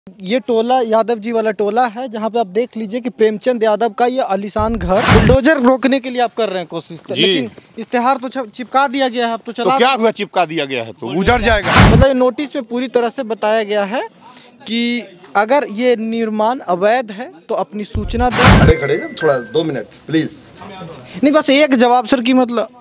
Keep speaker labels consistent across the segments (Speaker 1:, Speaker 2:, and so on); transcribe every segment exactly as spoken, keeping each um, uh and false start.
Speaker 1: ये टोला यादव जी वाला टोला है जहाँ पे आप देख लीजिए कि प्रेमचंद यादव का ये आलीशान घर बुलडोजर रोकने के लिए आप कर रहे हैं कोशिश, लेकिन इश्तेहार तो चिपका दिया गया है। अब तो चला
Speaker 2: तो क्या हुआ, चिपका दिया गया है तो उजड़ जाएगा।
Speaker 1: मतलब ये नोटिस में पूरी तरह से बताया गया है कि अगर ये निर्माण अवैध है तो अपनी सूचना दें।
Speaker 3: खड़े खड़े थोड़ा दो मिनट प्लीज।
Speaker 1: नहीं, बस एक जवाब सर की मतलब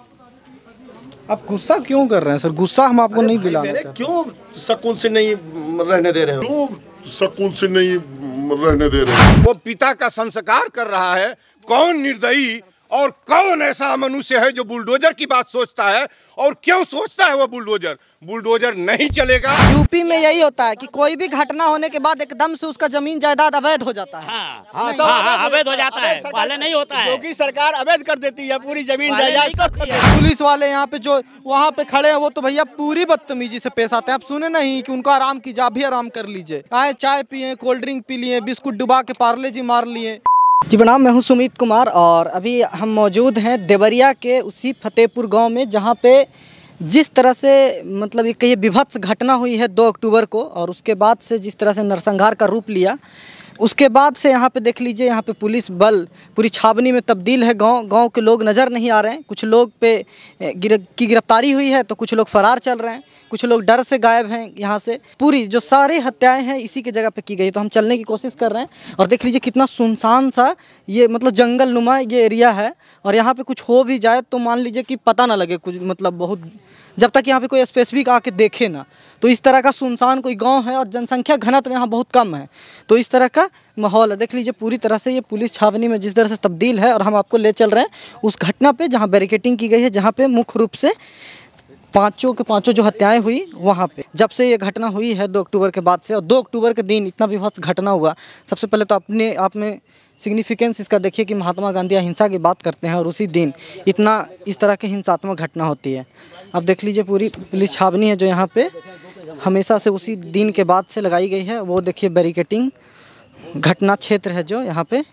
Speaker 1: आप गुस्सा क्यों कर रहे हैं सर? गुस्सा हम आपको नहीं दिलाना चाहते।
Speaker 3: क्यों सुकून से नहीं रहने दे रहे हो?
Speaker 2: क्यों सुकून से नहीं रहने दे रहे हो? वो पिता का संस्कार कर रहा है। कौन निर्दयी और कौन ऐसा मनुष्य है जो बुलडोजर की बात सोचता है, और क्यों सोचता है वो बुलडोजर? बुलडोजर नहीं चलेगा।
Speaker 1: यूपी में यही होता है कि कोई भी घटना होने के बाद एकदम से उसका जमीन जायदाद अवैध हो जाता है।
Speaker 4: हाँ, हाँ, हाँ, हाँ, अवैध हो जाता है, पहले नहीं होता है।
Speaker 5: योगी सरकार अवैध कर देती है पूरी जमीन जायदाद सब।
Speaker 1: पुलिस वाले यहाँ पे जो वहाँ पे खड़े हैं वो तो भैया पूरी बदतमीजी से पेश आते हैं। आप सुने नहीं कि उनको आराम कीजिए, आप भी आराम कर लीजिए। आए चाय पिए, कोल्ड ड्रिंक पी लिए, बिस्कुट डुबा के पार्ले जी मार लिए। जी प्रणाम, मैं हूं सुमित कुमार और अभी हम मौजूद हैं देवरिया के उसी फतेहपुर गांव में जहां पे जिस तरह से मतलब ये कही विभत्स घटना हुई है दो अक्टूबर को, और उसके बाद से जिस तरह से नरसंहार का रूप लिया, उसके बाद से यहाँ पे देख लीजिए यहाँ पे पुलिस बल पूरी छावनी में तब्दील है। गांव गांव के लोग नज़र नहीं आ रहे हैं। कुछ लोग पे गिर, की गिरफ्तारी हुई है तो कुछ लोग फरार चल रहे हैं, कुछ लोग डर से गायब हैं। यहाँ से पूरी जो सारी हत्याएं हैं इसी के जगह पे की गई। तो हम चलने की कोशिश कर रहे हैं और देख लीजिए कितना सुनसान सा ये मतलब जंगल नुमा ये एरिया है, और यहाँ पे कुछ हो भी जाए तो मान लीजिए कि पता ना लगे कुछ, मतलब बहुत जब तक यहाँ पे कोई स्पेसिफिक आके देखे ना। तो इस तरह का सुनसान कोई गांव है और जनसंख्या घनत्व यहाँ बहुत कम है, तो इस तरह का माहौल है। देख लीजिए पूरी तरह से ये पुलिस छावनी में जिस तरह से तब्दील है, और हम आपको ले चल रहे हैं उस घटना पे जहाँ बैरिकेटिंग की गई है, जहाँ पे मुख्य रूप से पाँचों के पाँचों जो हत्याएं हुई वहाँ पे। जब से ये घटना हुई है दो अक्टूबर के बाद से, और दो अक्टूबर के दिन इतना विभत्स घटना हुआ। सबसे पहले तो अपने आप में सिग्निफिकेंस इसका देखिए कि महात्मा गांधी अहिंसा की बात करते हैं और उसी दिन इतना इस तरह की हिंसात्मक घटना होती है। अब देख लीजिए पूरी पुलिस छावनी है जो यहाँ पे हमेशा से उसी दिन के बाद से लगाई गई है। वो देखिए बैरिकेटिंग घटना क्षेत्र है जो यहाँ पे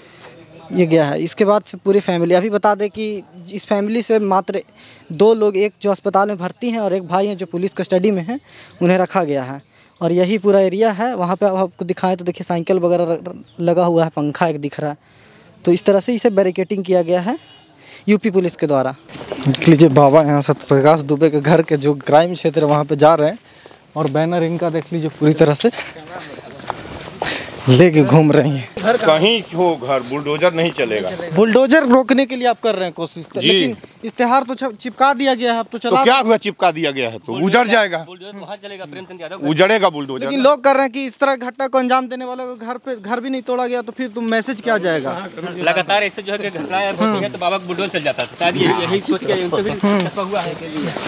Speaker 1: ये गया है। इसके बाद से पूरी फैमिली, अभी बता दें कि इस फैमिली से मात्र दो लोग, एक जो अस्पताल में भर्ती हैं और एक भाई हैं जो पुलिस कस्टडी में हैं, उन्हें रखा गया है। और यही पूरा एरिया है। वहाँ पे आपको दिखाएं तो देखिए साइकिल वगैरह लगा हुआ है, पंखा एक दिख रहा है। तो इस तरह से इसे बैरिकेटिंग किया गया है यूपी पुलिस के द्वारा। देख लीजिए बाबा यहाँ सत्यप्रकाश दुबे के घर के जो क्राइम क्षेत्र है वहाँ पे जा रहे हैं, और बैनर इनका देख लीजिए पूरी तरह से लेके घूम रही हैं।
Speaker 2: कहीं हो घर, बुलडोजर नहीं चलेगा।
Speaker 1: बुलडोजर रोकने के लिए आप कर रहे हैं कोशिश, लेकिन इश्तेहार तो चिपका दिया गया है। अब तो चला
Speaker 2: तो क्या हुआ, चिपका दिया गया है तो उजड़ जाएगा। उजड़ेगा बुलडोजर।
Speaker 1: लेकिन लोग कर रहे हैं कि इस तरह घटना को अंजाम देने वाले को घर पे घर भी नहीं तोड़ा गया तो फिर तुम मैसेज क्या जाएगा?
Speaker 4: लगातार ऐसे जो है घटनाएं होती हैं तो बाबा बुलडोजर चल जाता है। शायद यही सोच के उनको भी छपा हुआ है।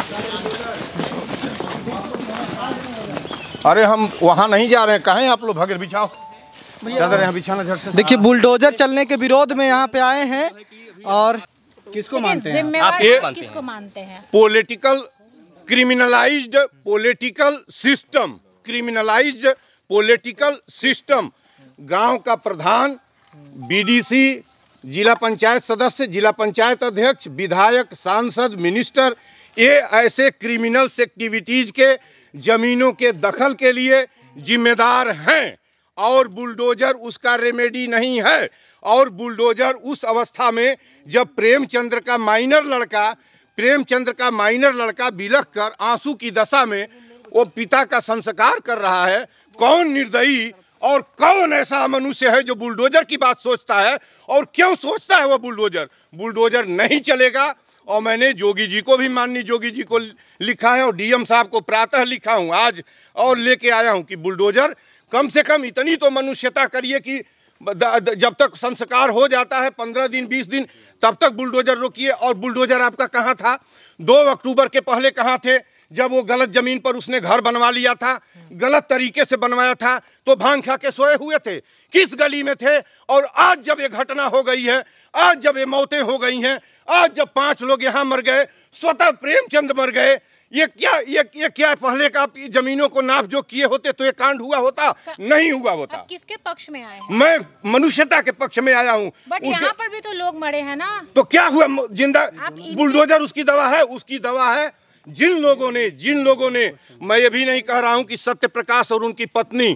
Speaker 2: अरे हम वहाँ नहीं जा रहे हैं, कहें आप लोग भगेर बिछाओ यहाँ बिछाना झट से।
Speaker 1: देखिए बुलडोजर चलने के विरोध में यहाँ पे आए हैं। और किसको मानते हैं
Speaker 6: आप? किसको मानते हैं?
Speaker 2: Political criminalised political system, criminalised political system. गांव का प्रधान, बीडीसी, जिला पंचायत सदस्य, जिला पंचायत अध्यक्ष, विधायक, सांसद, मिनिस्टर, ये ऐसे क्रिमिनल्स एक्टिविटीज के जमीनों के दखल के लिए जिम्मेदार हैं, और बुलडोजर उसका रेमेडी नहीं है। और बुलडोजर उस अवस्था में जब प्रेमचंद्र का माइनर लड़का प्रेमचंद्र का माइनर लड़का बिलख कर आंसू की दशा में वो पिता का संस्कार कर रहा है। कौन निर्दयी और कौन ऐसा मनुष्य है जो बुलडोजर की बात सोचता है, और क्यों सोचता है वो बुलडोजर? बुलडोजर नहीं चलेगा। और मैंने जोगी जी को भी, माननीय जोगी जी को लिखा है, और डीएम साहब को प्रातः लिखा हूँ आज, और लेके आया हूँ कि बुलडोजर कम से कम इतनी तो मनुष्यता करिए कि जब तक संस्कार हो जाता है पंद्रह दिन बीस दिन तब तक बुलडोजर रोकिए। और बुलडोजर आपका कहाँ था दो अक्टूबर के पहले? कहाँ थे जब वो गलत जमीन पर उसने घर बनवा लिया था, गलत तरीके से बनवाया था, तो भांग खा के सोए हुए थे? किस गली में थे? और आज जब ये घटना हो गई है, आज जब ये मौतें हो गई हैं, आज जब पांच लोग यहाँ मर गए, स्वतः प्रेमचंद मर गए, ये क्या ये ये क्या पहले का जमीनों को नाप जो किए होते तो ये कांड हुआ होता? नहीं हुआ होता।
Speaker 6: आप किसके पक्ष में आए हैं?
Speaker 2: मैं मनुष्यता के पक्ष में आया हूँ।
Speaker 6: बट यहाँ पर भी तो लोग मरे हैं ना।
Speaker 2: तो क्या हुआ? जिंदा बुलडोजर उसकी दवा है, उसकी दवा है। जिन लोगों ने जिन लोगों ने मैं ये भी नहीं कह रहा हूँ कि सत्य प्रकाश और उनकी पत्नी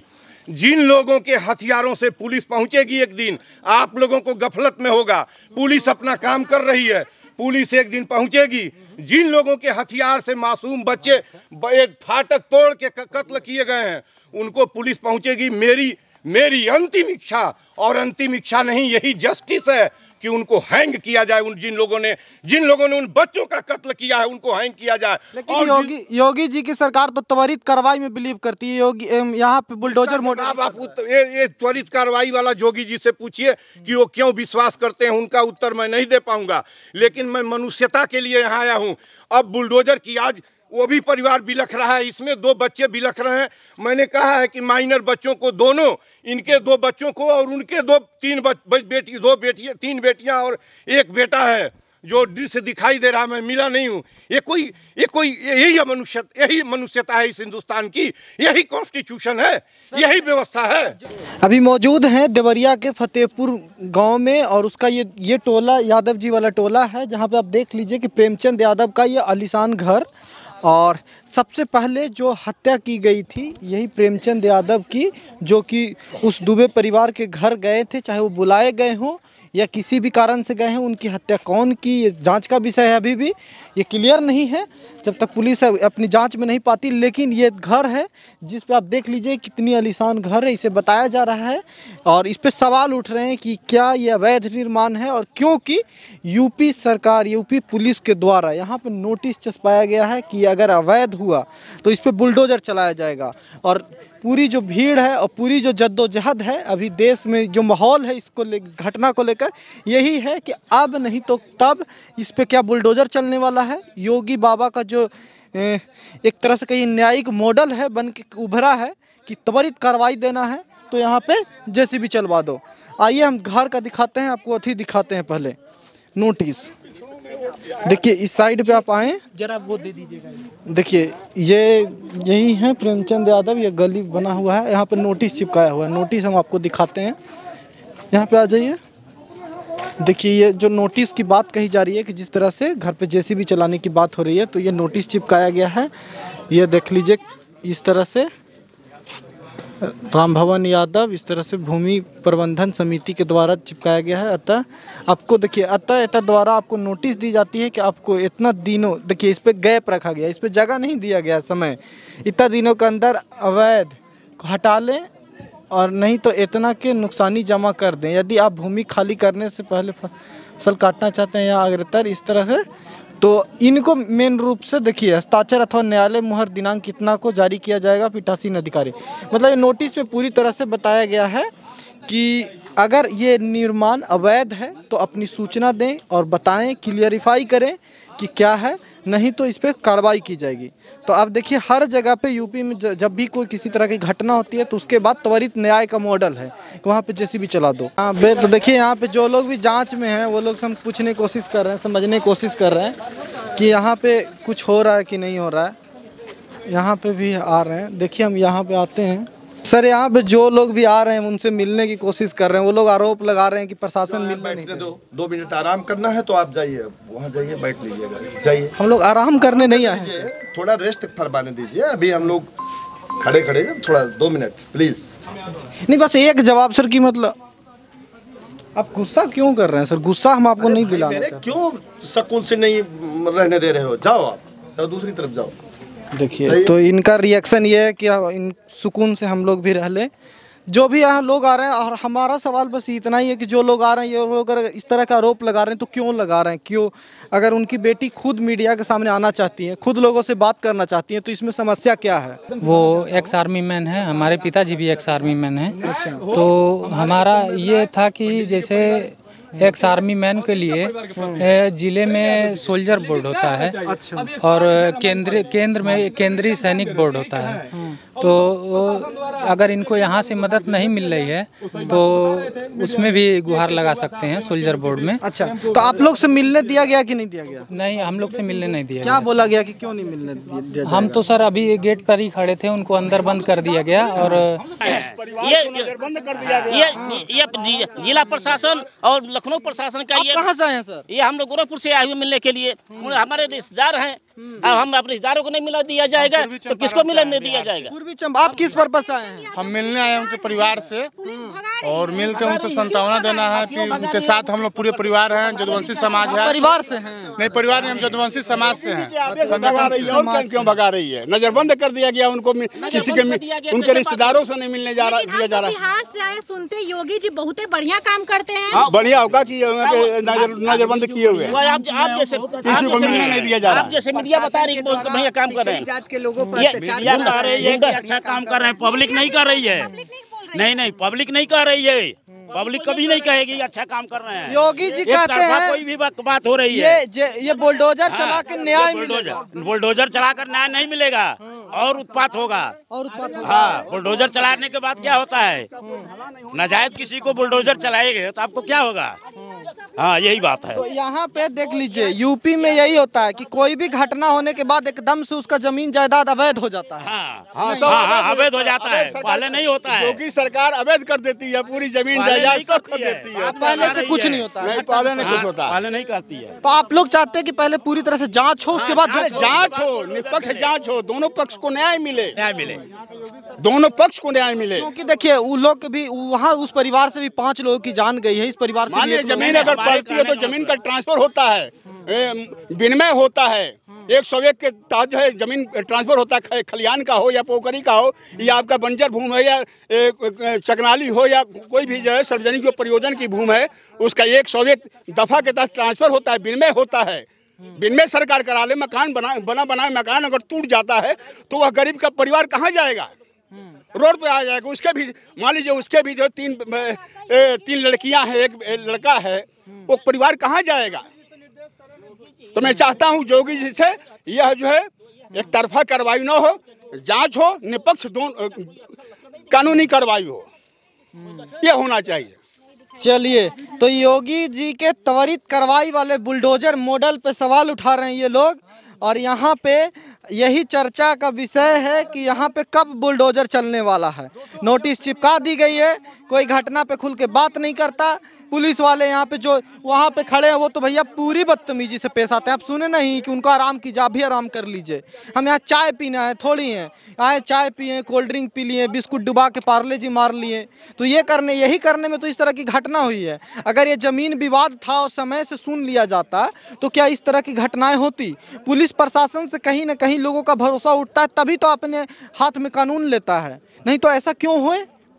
Speaker 2: जिन लोगों के हथियारों से पुलिस पहुंचेगी एक दिन, आप लोगों को गफलत में होगा। पुलिस अपना काम कर रही है, पुलिस एक दिन पहुंचेगी। जिन लोगों के हथियार से मासूम बच्चे एक फाटक तोड़ के कत्ल किए गए हैं, उनको पुलिस पहुंचेगी। मेरी मेरी अंतिम इच्छा, और अंतिम इच्छा नहीं, यही जस्टिस है कि उनको हैंग किया जाए। उन जिन लोगों ने जिन लोगों ने उन बच्चों का कत्ल किया है, उनको हैंग किया जाए।
Speaker 1: लेकिन और योगी योगी जी की सरकार तो त्वरित कार्रवाई में बिलीव करती है। योगी यहाँ पे बुलडोजर मोड
Speaker 2: आप, आप ये, ये त्वरित कार्रवाई वाला जोगी जी से पूछिए कि वो क्यों विश्वास करते हैं, उनका उत्तर मैं नहीं दे पाऊंगा। लेकिन मैं मनुष्यता के लिए यहाँ आया हूँ। अब बुलडोजर की आज वो भी परिवार बिलख रहा है, इसमें दो बच्चे बिलख रहे हैं। मैंने कहा है कि माइनर बच्चों को, दोनों इनके दो बच्चों को और उनके दो तीन बेटी दो बेटियां तीन बेटियां और एक बेटा है जो दृश्य दिखाई दे रहा, मैं मिला नहीं हूँ। ये कोई ये कोई यही मनुष्य यही मनुष्यता है इस हिंदुस्तान की, यही कॉन्स्टिट्यूशन है, यही व्यवस्था है।
Speaker 1: अभी मौजूद हैं देवरिया के फतेहपुर गांव में, और उसका ये ये टोला यादव जी वाला टोला है, जहां पे आप देख लीजिए कि प्रेमचंद यादव का ये आलीशान घर, और सबसे पहले जो हत्या की गई थी यही प्रेमचंद यादव की, जो कि उस दुबे परिवार के घर गए थे, चाहे वो बुलाए गए हों या किसी भी कारण से गए हैं। उनकी हत्या कौन की, ये जांच का विषय है, अभी भी ये क्लियर नहीं है जब तक पुलिस अपनी जांच में नहीं पाती। लेकिन ये घर है जिस पे आप देख लीजिए कितनी आलीशान घर है, इसे बताया जा रहा है, और इस पे सवाल उठ रहे हैं कि क्या ये अवैध निर्माण है, और क्योंकि यूपी सरकार, यूपी पुलिस के द्वारा यहाँ पे नोटिस चस्पाया गया है कि अगर अवैध हुआ तो इस पर बुलडोजर चलाया जाएगा। और पूरी जो भीड़ है और पूरी जो जद्दोजहद है अभी देश में, जो माहौल है इसको ले घटना को लेकर, यही है कि अब नहीं तो तब इस पे क्या बुलडोजर चलने वाला है। योगी बाबा का जो एक तरह से कहीं न्यायिक मॉडल है बन के उभरा है कि त्वरित कार्रवाई देना है तो यहाँ पे जेसीबी चलवा दो। आइए हम घर का दिखाते हैं आपको, अथी दिखाते हैं पहले नोटिस। देखिए इस साइड पे आप आए जरा, वो दे दीजिएगा। देखिए ये यही है प्रेमचंद यादव, ये गली बना हुआ है, यहाँ पे नोटिस चिपकाया हुआ है। नोटिस हम आपको दिखाते हैं, यहाँ पे आ जाइए। देखिए ये जो नोटिस की बात कही जा रही है कि जिस तरह से घर पे जेसीबी चलाने की बात हो रही है, तो ये नोटिस चिपकाया गया है। ये देख लीजिए इस तरह से राम भवन यादव, इस तरह से भूमि प्रबंधन समिति के द्वारा चिपकाया गया है। अतः आपको देखिए अतः अतः द्वारा आपको नोटिस दी जाती है कि आपको इतना दिनों, देखिए इस पर गैप रखा गया, इस पर जगह नहीं दिया गया समय, इतना दिनों के अंदर अवैध को हटा लें और नहीं तो इतना के नुकसानी जमा कर दें। यदि आप भूमि खाली करने से पहले फसल काटना चाहते हैं या अग्रतर इस तरह से, तो इनको मेन रूप से देखिए हस्ताक्षर अथवा न्यायालय मुहर दिनांक कितना को जारी किया जाएगा पीठासीन अधिकारी। मतलब ये नोटिस में पूरी तरह से बताया गया है कि अगर ये निर्माण अवैध है तो अपनी सूचना दें और बताएं, क्लियरिफाई करें कि क्या है, नहीं तो इस पर कार्रवाई की जाएगी। तो आप देखिए हर जगह पे यूपी में जब भी कोई किसी तरह की घटना होती है तो उसके बाद त्वरित न्याय का मॉडल है कि वहाँ पे जेसीबी चला दो। हाँ बे तो देखिए यहाँ पे जो लोग भी जांच में हैं वो लोग सब पूछने की कोशिश कर रहे हैं, समझने की कोशिश कर रहे हैं कि यहाँ पे कुछ हो रहा है कि नहीं हो रहा है। यहाँ पे भी आ रहे हैं, देखिए हम यहाँ पे आते हैं। सर यहाँ पे जो लोग भी आ रहे हैं उनसे मिलने की कोशिश कर रहे हैं, वो लोग आरोप लगा रहे हैं कि प्रशासन मिलने नहीं
Speaker 3: दो, दो मिनट आराम करना है तो आप जाइए, वहाँ जाइए, बैठ लीजिएगा, जाइए।
Speaker 1: हम लोग आराम करने नहीं आए हैं,
Speaker 3: थोड़ा रेस्ट फरमाने दीजिए। अभी हम लोग खड़े खड़े थोड़ा दो मिनट प्लीज।
Speaker 1: नहीं बस एक जवाब सर की, मतलब आप गुस्सा क्यों कर रहे हैं सर? गुस्सा हम आपको नहीं दिलाना चाहते।
Speaker 3: क्यों सुकून से नहीं रहने दे रहे हो? जाओ आप, जाओ दूसरी तरफ जाओ।
Speaker 1: देखिए तो इनका रिएक्शन ये है कि इन सुकून से हम लोग भी रह लें। जो भी यहाँ लोग आ रहे हैं, और हमारा सवाल बस इतना ही है कि जो लोग आ रहे हैं ये लोग अगर इस तरह का आरोप लगा रहे हैं तो क्यों लगा रहे हैं, क्यों? अगर उनकी बेटी खुद मीडिया के सामने आना चाहती है, खुद लोगों से बात करना चाहती है, तो इसमें समस्या क्या है?
Speaker 7: वो एक्स आर्मी मैन है, हमारे पिताजी भी एक्स आर्मी मैन है। तो हमारा ये था कि जैसे एक्स आर्मी मैन के लिए जिले में सोल्जर बोर्ड होता है, अच्छा, और केंद्रीय केंद्र में केंद्रीय सैनिक बोर्ड होता है। तो अगर इनको यहाँ से मदद नहीं मिल रही है तो उसमें भी गुहार लगा सकते हैं सोल्जर बोर्ड में।
Speaker 1: अच्छा, तो आप लोग से मिलने दिया गया कि नहीं दिया गया?
Speaker 7: नहीं, हम लोग से मिलने नहीं दिया।
Speaker 1: क्या बोला गया कि क्यों नहीं मिलने दिया?
Speaker 7: हम तो सर अभी गेट पर ही खड़े थे, उनको अंदर बंद कर दिया गया। और
Speaker 5: ये बंद कर दिया गया। ये ये जिला प्रशासन और
Speaker 8: लखनऊ प्रशासन का
Speaker 1: आप
Speaker 8: ये
Speaker 1: कहाँ से आए हैं सर?
Speaker 8: ये हम लोग गोरखपुर से आए हुए मिलने के लिए, हमारे रिश्तेदार हैं। अब हम अपने रिश्तेदारों को नहीं मिला दिया जाएगा तो किसको मिलने दिया जाएगा?
Speaker 1: पूर्वी चंपा, आप किस पर्पज से आए हैं?
Speaker 9: हम मिलने आए उनके परिवार से और मिलकर उनसे सांत्वना देना है कि उनके साथ हम लोग पूरे परिवार हैं, जदुवंशी समाज है।
Speaker 1: परिवार से हैं?
Speaker 9: नहीं, परिवार नहीं, हम जदुवंशी समाज से हैं।
Speaker 5: भगा रही है और क्यों भगा रही है? नजरबंद कर दिया गया उनको, किसी के उनके रिश्तेदारों से नहीं मिलने जा रहा दिया जा रहा है।
Speaker 6: बिहार से आए सुनते योगी जी बहुत बढ़िया काम करते हैं।
Speaker 5: बढ़िया होगा कि नजरबंद किए हुए
Speaker 8: आप आप जैसे
Speaker 5: किसी को मिलने नहीं दिया जा रहा।
Speaker 8: आप जैसे मीडिया बता रही है कि बहुत बढ़िया काम कर रहे हैं,
Speaker 10: जात के लोगों पर
Speaker 8: ये
Speaker 10: अत्याचार
Speaker 8: बता रहे हैं कि
Speaker 11: अच्छा काम कर रहे हैं, पब्लिक नहीं कर रही है। नहीं नहीं, पब्लिक नहीं कर रही है, पब्लिक कभी नहीं कहेगी अच्छा काम कर रहे हैं।
Speaker 1: योगी जी कहते हैं
Speaker 11: कोई भी बात हो रही है,
Speaker 1: ये ये बुलडोजर चला के न्याय मिलेगा।
Speaker 11: बुलडोजर चलाकर न्याय नहीं मिलेगा और उत्पात होगा।
Speaker 1: और उत्पात होगा।
Speaker 11: हाँ, बुलडोजर चलाने के बाद क्या होता है, नाजायज किसी को बुलडोजर चलाएंगे तो आपको क्या होगा। हाँ, यही बात है।
Speaker 1: तो यहाँ पे देख लीजिए, यूपी में यही होता है कि कोई भी घटना होने के बाद एकदम से उसका जमीन जायदाद अवैध हो जाता है।
Speaker 11: हाँ हाँ, हाँ अवैध हो जाता है, पहले नहीं होता है।
Speaker 5: योगी सरकार अवैध कर देती है, पूरी जमीन जायदाद सब कर देती है।
Speaker 1: पहले से कुछ नहीं होता है।
Speaker 5: नहीं, पहले नहीं कुछ होता,
Speaker 11: पहले नहीं करती है।
Speaker 1: तो आप लोग चाहते हैं कि पहले पूरी तरह से जांच हो, उसके बाद
Speaker 5: जांच हो, निष्पक्ष जांच हो, दोनों पक्ष को न्याय मिले,
Speaker 11: न्याय मिले,
Speaker 5: दोनों पक्ष को न्याय मिले।
Speaker 1: क्योंकि देखिए वो लोग भी वहाँ उस परिवार से भी पांच लोगों की जान गई है, इस परिवार से
Speaker 5: मानिए जमीन अगर पड़ती है तो जमीन का ट्रांसफर होता है, विनिमय होता है, एक सौ एक के तहत जो है जमीन ट्रांसफर होता है, खलियान का हो या पोखरी का हो या आपका बंजर भूमि हो या चकनाली हो या कोई भी जो है सार्वजनिक प्रयोजन की भूमि है, उसका एक सौ एक दफा के तहत ट्रांसफर होता है, विनिमय होता है। विनिमय सरकार करा ले, मकान बना बना बनाए मकान अगर टूट जाता है तो वह गरीब का परिवार कहाँ जाएगा? रोड पे आ जाएगा। उसके भी मान लीजिए उसके भी जो तीन तीन लड़कियां हैं, एक लड़का है, वो परिवार कहाँ जाएगा? तो मैं चाहता हूँ योगी जी से यह जो है एक तरफा कार्रवाई न हो, जांच हो, निष्पक्ष दोनों कानूनी कार्रवाई हो, यह होना चाहिए।
Speaker 1: चलिए, तो योगी जी के त्वरित कार्रवाई वाले बुलडोजर मॉडल पे सवाल उठा रहे हैं ये लोग, और यहाँ पे यही चर्चा का विषय है कि यहाँ पे कब बुलडोजर चलने वाला है। नोटिस चिपका दी गई है, कोई घटना पे खुल के बात नहीं करता। पुलिस वाले यहाँ पे जो वहाँ पे खड़े हैं वो तो भैया पूरी बदतमीजी से पेश आते हैं। आप सुने नहीं कि उनको आराम कीजिए, आप भी आराम कर लीजिए, हम यहाँ चाय पीना है थोड़ी है, आए चाय पिए, कोल्ड ड्रिंक पी लिए, बिस्कुट डुबा के पार्ले जी मार लिए। तो ये करने यही करने में तो इस तरह की घटना हुई है। अगर ये ज़मीन विवाद था और समय से सुन लिया जाता तो क्या इस तरह की घटनाएं होती? पुलिस प्रशासन से कहीं ना कहीं लोगों का भरोसा उठता है, तभी तो अपने हाथ में कानून लेता है, नहीं तो ऐसा क्यों हुए?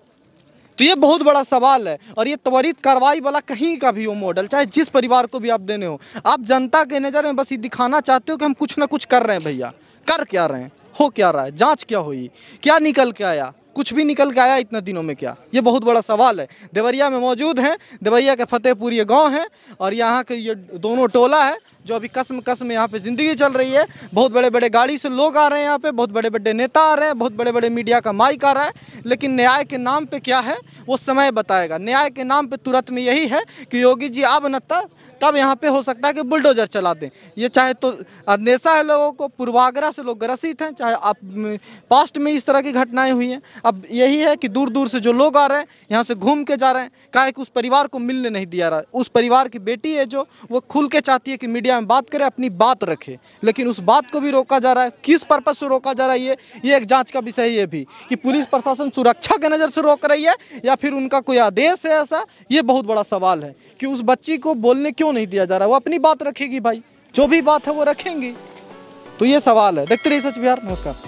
Speaker 1: तो ये बहुत बड़ा सवाल है। और ये त्वरित कार्रवाई वाला कहीं का भी हो मॉडल, चाहे जिस परिवार को भी आप देने हो, आप जनता के नज़र में बस ये दिखाना चाहते हो कि हम कुछ ना कुछ कर रहे हैं। भैया कर क्या रहे हैं, हो क्या रहा है, जांच क्या हुई, क्या निकल के आया? कुछ भी निकल के आया इतने दिनों में क्या? ये बहुत बड़ा सवाल है। देवरिया में मौजूद हैं, देवरिया के फतेहपुर ये गाँव है, और यहाँ के ये दोनों टोला है जो अभी कसम कसम यहाँ पे ज़िंदगी चल रही है। बहुत बड़े बड़े गाड़ी से लोग आ रहे हैं यहाँ पे, बहुत बड़े बड़े नेता आ रहे हैं, बहुत बड़े बड़े मीडिया का माइक आ रहा है, लेकिन न्याय के नाम पे क्या है वो समय बताएगा। न्याय के नाम पे तुरंत में यही है कि योगी जी अब न तब तब यहाँ पे हो सकता है कि बुलडोजर चला दें। ये चाहे तो अंदेशा है लोगों को, पूर्वाग्रह से लोग ग्रसित हैं, चाहे आप पास्ट में इस तरह की घटनाएं हुई हैं। अब यही है कि दूर दूर से जो लोग आ रहे हैं यहाँ से घूम के जा रहे हैं, काहे कि उस परिवार को मिलने नहीं दिया रहा है। उस परिवार की बेटी है जो वो खुल के चाहती है कि मीडिया में बात करे, अपनी बात रखे, लेकिन उस बात को भी रोका जा रहा है। किस पर्पज़ से रोका जा रहा है ये ये एक जाँच का विषय है ये भी, कि पुलिस प्रशासन सुरक्षा के नज़र से रोक रही है या फिर उनका कोई आदेश है ऐसा। ये बहुत बड़ा सवाल है कि उस बच्ची को बोलने क्यों नहीं दिया जा रहा है। वो अपनी बात रखेगी भाई, जो भी बात है वो रखेंगी। तो ये सवाल है। देखते रहिए सच बिहार। नमस्कार।